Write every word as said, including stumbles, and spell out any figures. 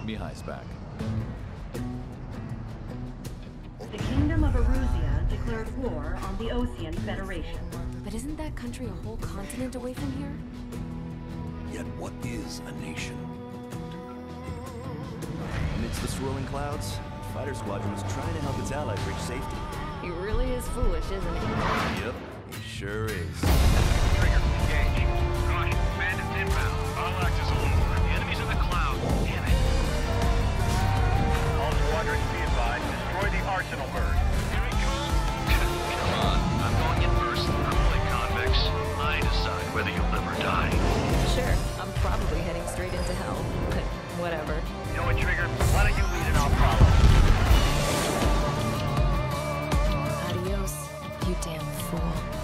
Mihai's back. The Kingdom of Erusea declared war on the Osean Federation. But isn't that country a whole continent away from here? Yet what is a nation? Amidst the swirling clouds, the fighter squadron was trying to help its allies reach safety. He really is foolish, isn't he? Yep, he sure is. Trigger, engage. Caution, bandits inbound. All axes alone. The enemy's in the clouds. Damn it. All squadrons be advised. Destroy the arsenal bird. Here we go. Come on. I'm going in first. I'm only convex. I decide whether you'll live or die. Sure, I'm probably heading straight into hell, but whatever. You know what, Trigger? Why don't you lead and I'll follow? Adios, you damn fool.